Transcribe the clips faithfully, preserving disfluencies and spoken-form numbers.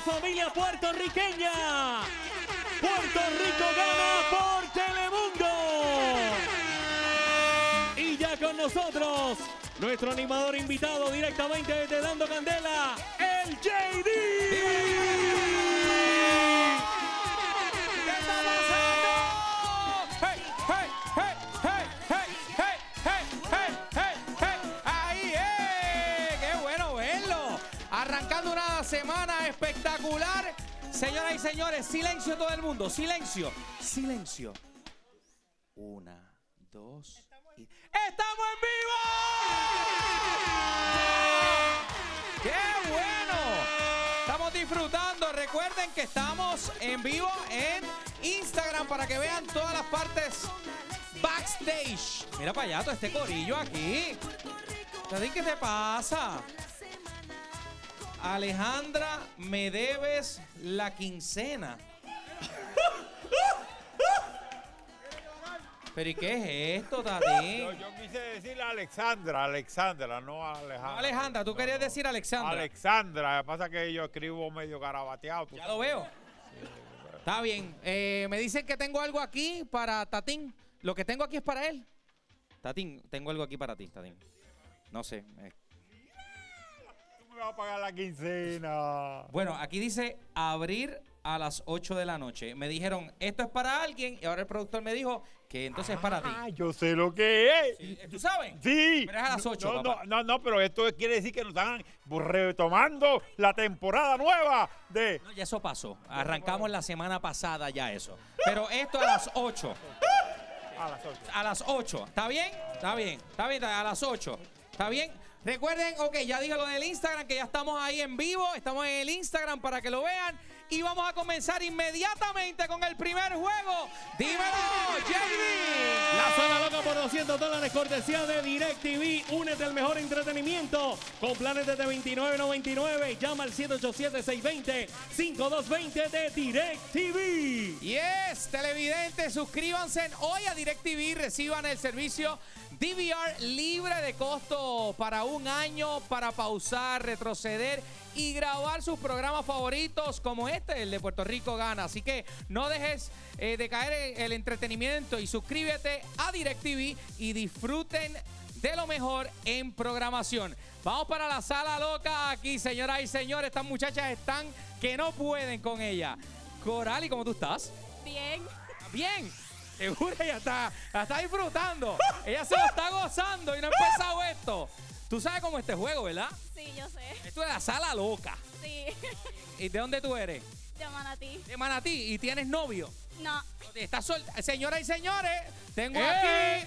familia puertorriqueña. Puerto Rico gana por Telemundo. Y ya con nosotros, nuestro animador invitado directamente desde Dando Candela, el J D. ¿Qué está pasando? ¡Hey, hey, hey, hey, hey, hey, hey, hey, hey, hey! ¡Ahí es! ¡Qué bueno verlo! Arrancando una semana espectacular. Señoras y señores, silencio todo el mundo, silencio, silencio. Una, dos y... ¡Estamos en vivo! ¡Qué bueno! Estamos disfrutando. Recuerden que estamos en vivo en Instagram para que vean todas las partes backstage. Mira para allá todo este corillo aquí. ¿Qué te pasa? Alejandra, me debes la quincena. ¿Pero y qué es esto, Tati? Yo, yo quise decir Alexandra, Alexandra, no Alejandra. No, Alejandra, tú no, querías no. decir Alexandra. Alexandra, lo que pasa es que yo escribo medio garabateado. Ya lo veo. Sí, pero... Está bien. Eh, me dicen que tengo algo aquí para Tatín. Lo que tengo aquí es para él. Tatín, tengo algo aquí para ti, Tatín. No sé. Eh. Tú me vas a pagar la quincena. Bueno, aquí dice abrir a las ocho de la noche. Me dijeron, esto es para alguien, y ahora el productor me dijo que entonces es para ti. Ah, yo sé lo que es. Sí, ¿tú sabes? Sí. Pero es a las ocho, no, papá. no, no, no, pero esto quiere decir que nos están retomando la temporada nueva de... No, ya eso pasó. Arrancamos la semana pasada ya eso. Pero esto a las ocho. A las ocho. A las ocho. ¿Está bien? Está bien. Está bien, a las ocho. ¿Está bien? Recuerden, ok, ya dije lo del Instagram, que ya estamos ahí en vivo. Estamos en el Instagram para que lo vean. Y vamos a comenzar inmediatamente con el primer juego. ¡Dímelo, J D! La Sala Loca por doscientos dólares, cortesía de DirecTV. Únete al mejor entretenimiento con planes desde veintinueve noventa y nueve. Llama al siete ocho siete, seis dos cero, cinco dos dos cero de DirecTV. Yes, televidentes, suscríbanse hoy a DirecTV. Reciban el servicio D V R libre de costo para un año para pausar, retroceder y grabar sus programas favoritos como este, el de Puerto Rico Gana. Así que no dejes eh, de caer en el entretenimiento y suscríbete a DirecTV y disfruten de lo mejor en programación. Vamos para la Sala Loca aquí, señoras y señores. Estas muchachas están que no pueden con ella. Corali, ¿cómo tú estás? Bien. Bien. Seguro, ella está, la está disfrutando. Ella se lo está gozando y no ha empezado esto. Tú sabes cómo es este juego, ¿verdad? Sí, yo sé. Esto es la Sala Loca. Sí. ¿Y de dónde tú eres? De Manatí. De Manatí. ¿Y tienes novio? No. ¿Estás solta? Señoras y señores, tengo ¡Eh! aquí...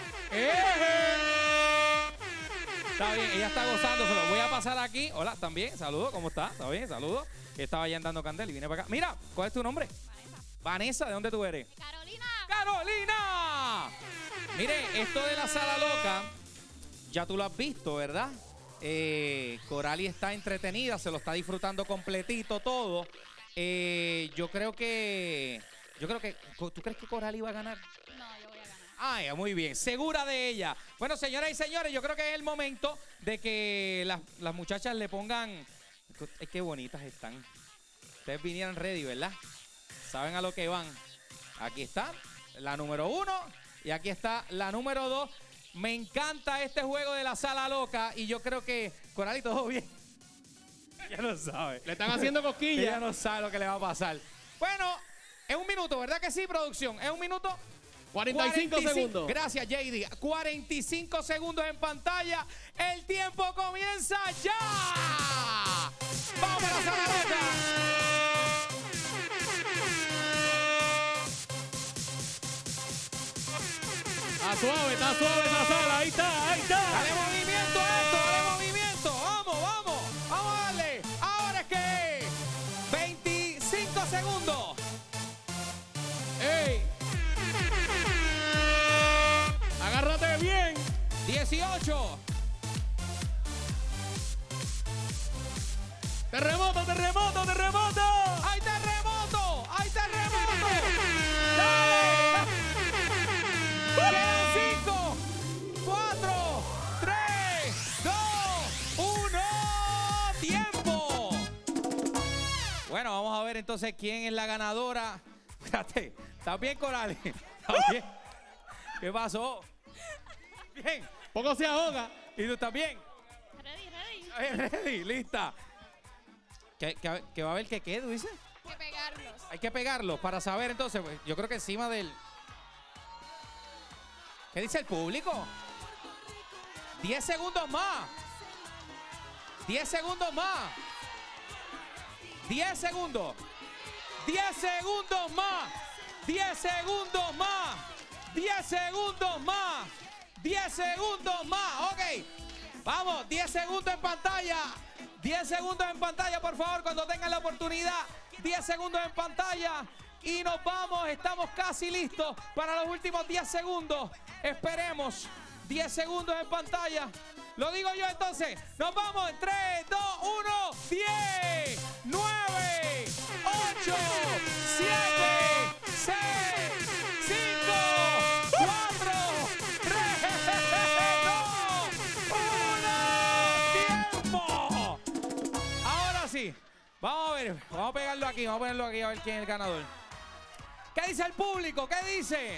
¡Eh! Está bien, ella está gozando. Se lo voy a pasar aquí. Hola, ¿también? Saludos, ¿cómo estás? ¿Está bien? Saludos. Estaba allá andando candela y vine para acá. Mira, ¿cuál es tu nombre? Vanessa. Vanessa, ¿de dónde tú eres? Carolina. ¡Carolina! Mire, esto de la Sala Loca, ya tú lo has visto, ¿verdad? Eh, Corali está entretenida, se lo está disfrutando completito todo. Eh, yo creo que... Yo creo que... ¿Tú crees que Corali va a ganar? No, yo voy a ganar. Ah, muy bien, segura de ella. Bueno, señoras y señores, yo creo que es el momento de que las, las muchachas le pongan... Es que bonitas están. Ustedes vinieron ready, ¿verdad? Saben a lo que van. Aquí está la número uno y aquí está la número dos. Me encanta este juego de la Sala Loca y yo creo que Corali, todo bien. Ya no sabe. Le están haciendo Ella cosquillas. no sabe lo que le va a pasar. Bueno, es un minuto, ¿verdad que sí, producción? Es un minuto. cuarenta y cinco segundos. Gracias, J D. cuarenta y cinco segundos en pantalla. El tiempo comienza ya. ¡Vamos a la Sala Loca! Está suave, está suave esa sala. Ahí está, ahí está. Dale movimiento a esto, dale movimiento. Vamos, vamos, vamos a darle. Ahora es que veinticinco segundos. ¡Ey! Agárrate bien. dieciocho. Terremoto, terremoto, terremoto. ¡Hay terremoto! ¡Hay terremoto! ¡Dale! Quedan cinco, cuatro, tres, dos, uno. ¡Tiempo! ver entonces quién es la ganadora. Espérate, ¿estás bien, Corali? ¿Estás bien? ¿Qué pasó? Bien. Poco se ahoga. ¿Y tú estás bien? Ready, ready. ¿Estás bien, ready? ¿Lista? ¿Qué, qué, qué va a haber que qué, tú dices? Hay que pegarlos. Hay que pegarlo para saber entonces. Pues, yo creo que encima del... ¿Qué dice el público? diez segundos más. diez segundos más. diez segundos. diez segundos más. diez segundos más. diez segundos más. diez segundos más. Ok. Vamos, diez segundos en pantalla. diez segundos en pantalla, por favor, cuando tengan la oportunidad. diez segundos en pantalla. Y nos vamos. Estamos casi listos para los últimos diez segundos. Esperemos. diez segundos en pantalla. Lo digo yo entonces. Nos vamos en tres, dos, uno, diez, nueve, ocho, siete, seis, cinco, cuatro, tres, dos, uno. ¡Tiempo! Ahora sí. Vamos a ver. Vamos a pegarlo aquí. Vamos a ponerlo aquí a ver quién es el ganador. ¿Qué dice el público? ¿Qué dice?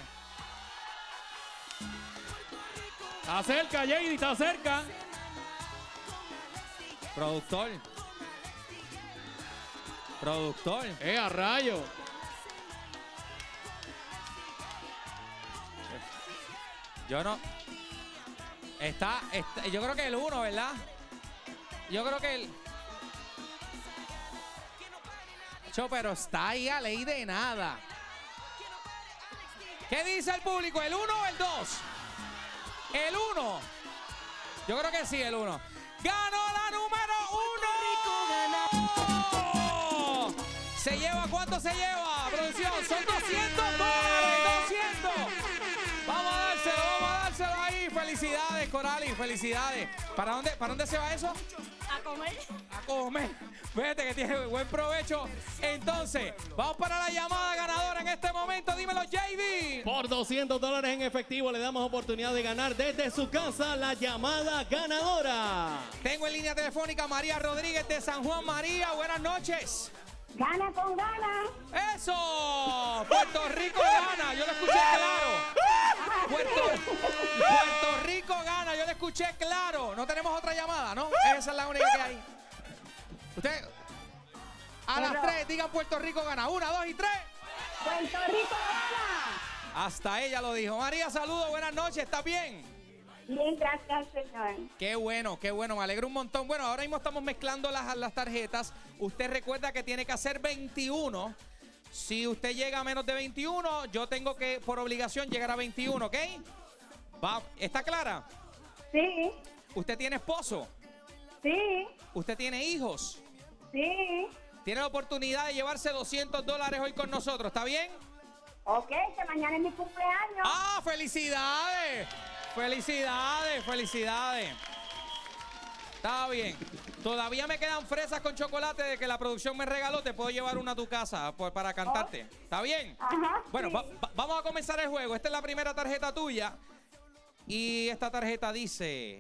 Está cerca, J D, está cerca. Productor. Productor. Eh, a rayo. Yo no. Está, está- yo creo que el uno, ¿verdad? Yo creo que el. Cho, pero está ahí a ley de nada. ¿Qué dice el público? ¿El uno o el dos? El uno. Yo creo que sí, el uno. ¡Ganó la número uno! ¿Se lleva cuánto se lleva, producción? Son doscientos dólares, doscientos. Vamos a dárselo, vamos a dárselo ahí. Felicidades, Corali, felicidades. ¿Para dónde, ¿Para dónde se va eso? A comer. A comer. Fíjate que tiene buen provecho. Entonces, vamos para la llamada ganadora en este momento. Dímelo, J D. Por doscientos dólares en efectivo le damos oportunidad de ganar desde su casa la llamada ganadora. Tengo en línea telefónica a María Rodríguez de San Juan. María, buenas noches. Gana con gana. ¡Eso! Puerto Rico gana, yo lo escuché claro. Puerto, Puerto Rico gana, yo lo escuché claro. No tenemos otra llamada, ¿no? Esa es la única que hay. Usted, a las tres, digan Puerto Rico gana. Una, dos y tres. Puerto Rico gana. Hasta ella lo dijo. María, saludos, buenas noches, ¿estás bien? Bien, gracias, señor. Qué bueno, qué bueno, me alegro un montón. Bueno, ahora mismo estamos mezclando las, las tarjetas. Usted recuerda que tiene que hacer veintiuno. Si usted llega a menos de veintiuno, yo tengo que, por obligación, llegar a veintiuno, ¿ok? Va, ¿está clara? Sí, ¿Usted tiene esposo? sí, ¿Usted tiene hijos? sí. Tiene la oportunidad de llevarse doscientos dólares hoy con nosotros, ¿está bien? Ok, que mañana es mi cumpleaños. ¡Ah, felicidades! ¡Felicidades, felicidades! Está bien. Todavía me quedan fresas con chocolate de que la producción me regaló. Te puedo llevar una a tu casa por- para cantarte. ¿Está bien? Ajá, Bueno, sí. va- va- vamos a comenzar el juego. Esta es la primera tarjeta tuya. Y esta tarjeta dice...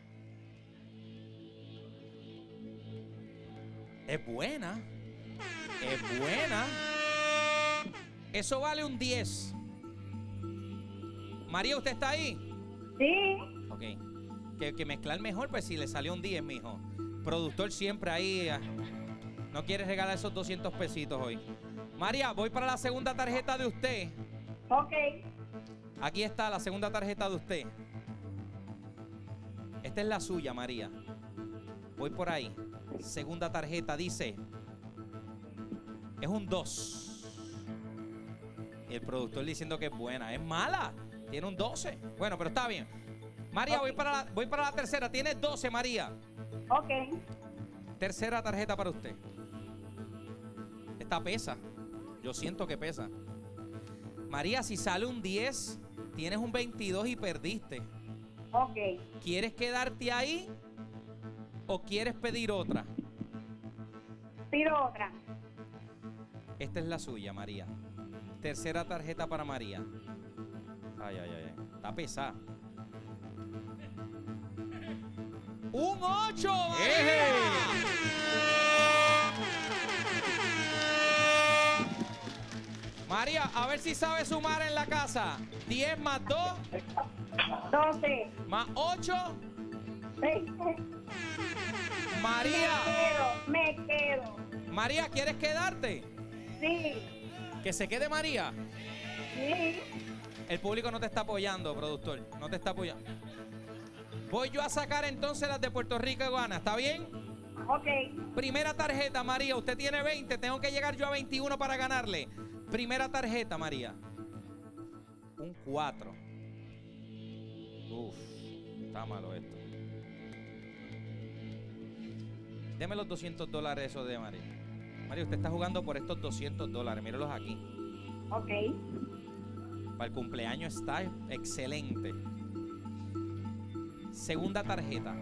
Es buena. Es buena. Eso vale un diez. María, ¿usted está ahí? Sí, Ok. Que, que mezclar mejor, pues si le salió un diez, mijo. Productor siempre ahí. ah, No quiere regalar esos doscientos pesitos hoy. María, voy para la segunda tarjeta de usted. ok. Aquí está la segunda tarjeta de usted. Esta es la suya, María. Voy por ahí. Segunda tarjeta dice... Es un dos. El productor diciendo que es buena. Es mala. Tiene un doce. Bueno, pero está bien. María, voy para la, voy para la tercera. Tiene doce, María. Ok, Tercera tarjeta para usted. Esta pesa. Yo siento que pesa. María, si sale un diez, tienes un veintidós y perdiste. ok. ¿Quieres quedarte ahí o quieres pedir otra? Pido otra. Esta es la suya, María. Tercera tarjeta para María. Ay, ay, ay. ay. Está pesada. ¡Un ocho, María! María, a ver si sabe sumar en la casa. diez más dos doce. más ocho. veinte. María, Me quedo, me quedo. María, ¿quieres quedarte? Sí, Que se quede María. sí. El público no te está apoyando, productor. No te está apoyando. Voy yo a sacar entonces las de Puerto Rico y Gana. ¿Está bien? Ok, Primera tarjeta, María. Usted tiene veinte. Tengo que llegar yo a veintiuno para ganarle. Primera tarjeta, María. Un cuatro. Uf, está malo esto. Deme los doscientos dólares esos de María. María, usted está jugando por estos doscientos dólares. Mírelos aquí. ok. Para el cumpleaños está excelente. Segunda tarjeta.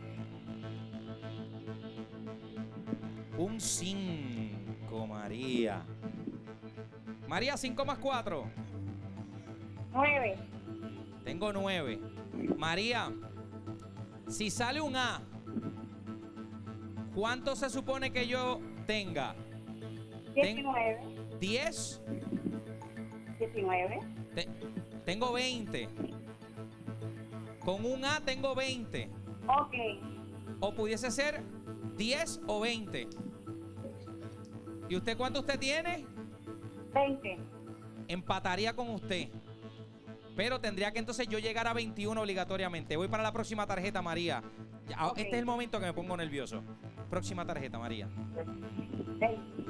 Un cinco, María. María, cinco más cuatro. nueve. Tengo nueve. María, si sale un A, ¿cuánto se supone que yo tenga? diecinueve. ¿diez? diecinueve. Te- tengo veinte. Con un A tengo veinte. Ok. O pudiese ser diez o veinte. ¿Y usted cuánto usted tiene? veinte. Empataría con usted. Pero tendría que entonces yo llegar a veintiuno obligatoriamente. Voy para la próxima tarjeta, María. Ya, Ok. Este es el momento que me pongo nervioso. Próxima tarjeta, María. veinte.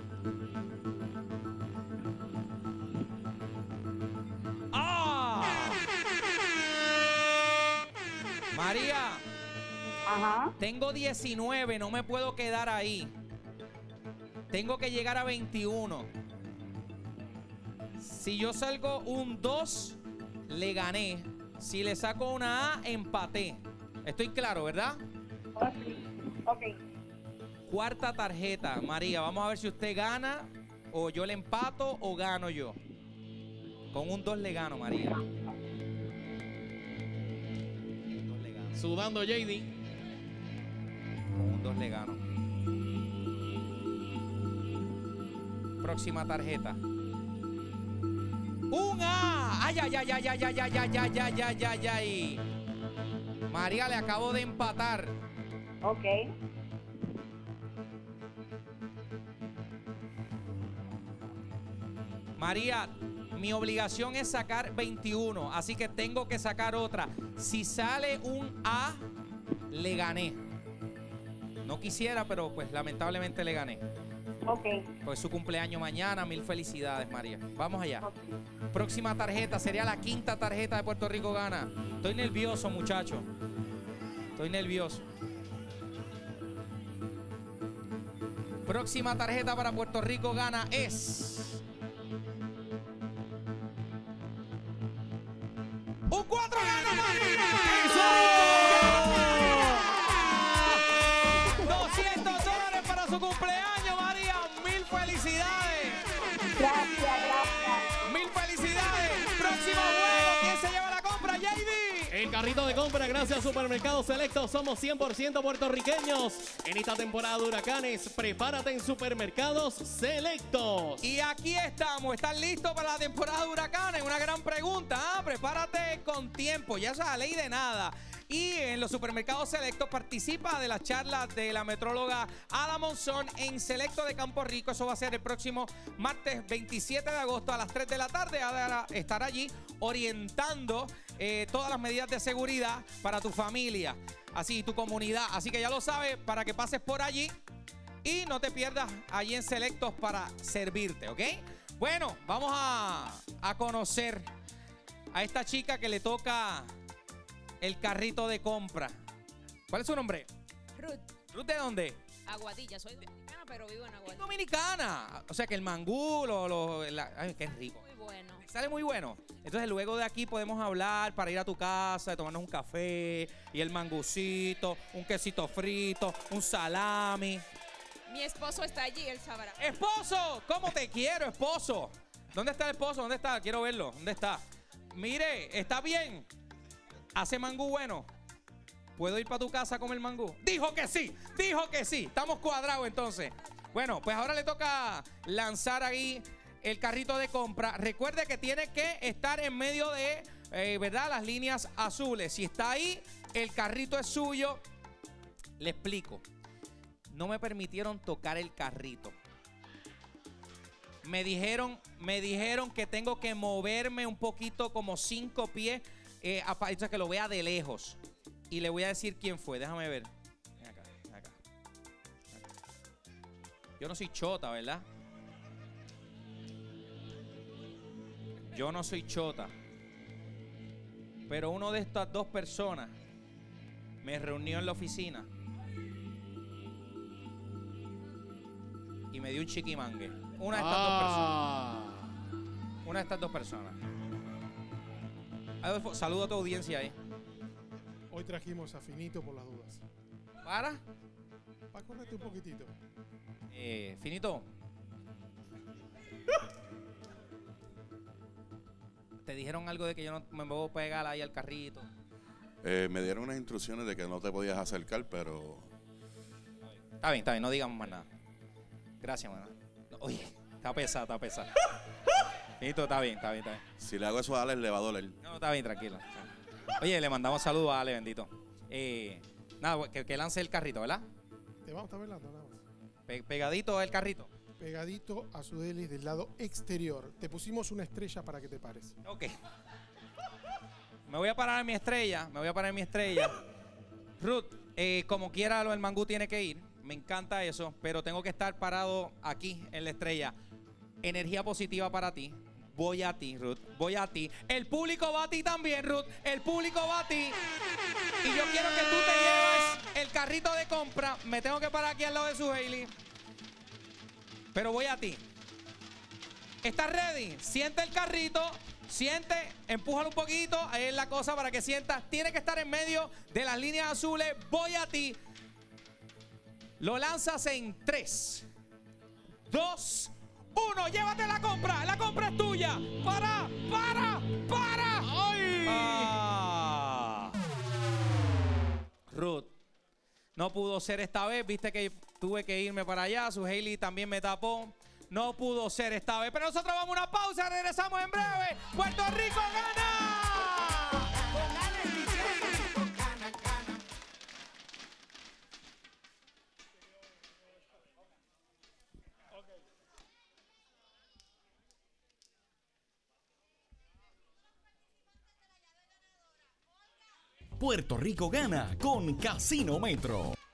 ¡Ah! María, Ajá. tengo diecinueve, no me puedo quedar ahí. Tengo que llegar a veintiuno. Si yo salgo un dos, le gané. Si le saco una A, empaté. Estoy claro, ¿verdad? Ok. Ok. Cuarta tarjeta, María. Vamos a ver si usted gana, o yo le empato, o gano yo. Con un dos le gano, María. Dos le gano. Sudando J D. Con un dos le gano. Próxima tarjeta. ¡Un A! ¡Ay, ay, ay, ay, ay, ay, ay, ay, ay, ay, ay, ay, ay! María, le acabo de empatar. Ok. María, mi obligación es sacar veintiuno, así que tengo que sacar otra. Si sale un A, le gané. No quisiera, pero pues lamentablemente le gané. Ok. Pues su cumpleaños mañana. Mil felicidades, María. Vamos allá. Ok. Próxima tarjeta sería la quinta tarjeta de Puerto Rico Gana. Estoy nervioso, muchacho. Estoy nervioso. Próxima tarjeta para Puerto Rico Gana es un cuatro. ¡Gana María! doscientos dólares para su cumpleaños, María. Mil felicidades. Gracias, gracias. Mil felicidades. Próximo juego. ¿Quién se lleva la compra, J D? El carrito de compra, gracias a Supermercados Selectos, somos cien por ciento puertorriqueños. En esta temporada de huracanes, prepárate en Supermercados Selectos. Y aquí estamos. ¿Están listos para la temporada de huracanes? Una gran pregunta. ¿ah? Prepárate con tiempo. Ya es la ley de nada. Y en los Supermercados Selectos participa de las charlas de la metróloga Ada Monzón en Selecto de Campo Rico. Eso va a ser el próximo martes veintisiete de agosto a las tres de la tarde. Ada estará allí orientando eh, todas las medidas de seguridad para tu familia, así tu comunidad. Así que ya lo sabes, para que pases por allí y no te pierdas allí en Selectos para servirte, ¿ok? Bueno, vamos a, a conocer a esta chica que le toca el carrito de compra. ¿Cuál es su nombre? Ruth, ¿Ruth de dónde? Aguadilla. Soy dominicana, pero vivo en Es Aguadilla. dominicana. O sea que el mangú, lo, lo- la- ay, qué rico. Muy bueno. Sale muy bueno. Entonces luego de aquí podemos hablar para ir a tu casa, tomarnos un café y el mangucito, un quesito frito, un salami. Mi esposo está allí, él sabrá. ¡Esposo! ¿Cómo te quiero, esposo? ¿Dónde está el esposo? ¿Dónde está? Quiero verlo. ¿Dónde está? Mire, ¿está bien? ¿Hace mangú bueno? ¿Puedo ir para tu casa a comer mangú? Dijo que sí, dijo que sí. Estamos cuadrados entonces. Bueno, pues ahora le toca lanzar ahí el carrito de compra. Recuerde que tiene que estar en medio de, eh, ¿verdad? Las líneas azules. Si está ahí, el carrito es suyo. Le explico. No me permitieron tocar el carrito. Me dijeron, me dijeron que tengo que moverme un poquito, como cinco pies, eh, para que lo vea de lejos. Y le voy a decir quién fue. Déjame ver. Ven acá, ven acá. Yo no soy chota, ¿verdad? Yo no soy chota. Pero uno de estas dos personas me reunió en la oficina y me dio un chiquimangue. Una de estas Ah. dos personas. Una de estas dos personas. Adolfo, saludo a tu audiencia ahí. Hoy trajimos a Finito por las dudas. ¿Para? Para correrte un poquitito. Eh, Finito. ¿Te dijeron algo de que yo no me puedo pegar ahí al carrito? Eh, me dieron unas instrucciones de que no te podías acercar, pero... Está bien, está bien, no digamos más nada. Gracias, mano. Oye, está pesado, está pesado. Finito, está bien, está bien, está bien. Si le hago eso a Alex, le va a doler. No, está bien, tranquilo. Oye, le mandamos saludos a Ale, bendito. Eh, nada, que, que lance el carrito, ¿verdad? Te vamos a estar velando nada más. Pe- pegadito el carrito. Pegadito a su hélice del lado exterior. Te pusimos una estrella para que te pares. Ok. Me voy a parar en mi estrella. Me voy a parar en mi estrella. Ruth, eh, como quiera, lo del mangú tiene que ir. Me encanta eso. Pero tengo que estar parado aquí en la estrella. Energía positiva para ti. Voy a ti, Ruth. Voy a ti. El público va a ti también, Ruth. El público va a ti. Y yo quiero que tú te lleves el carrito de compra. Me tengo que parar aquí al lado de su Hailey. Pero voy a ti. ¿Estás ready? Siente el carrito. Siente, empújalo un poquito. Ahí es la cosa para que sientas. Tiene que estar en medio de las líneas azules. Voy a ti. Lo lanzas en tres, dos, uno. Llévate la compra. La compra es tuya. Para, para, para. ¡Ay! Ah. Ruth, no pudo ser esta vez. Viste que tuve que irme para allá. Su Hailey también me tapó. No pudo ser esta vez. Pero nosotros vamos a una pausa. Regresamos en breve. Puerto Rico gana. Con Alex Diciendo. Gana, gana. Puerto Rico gana con Casino Metro.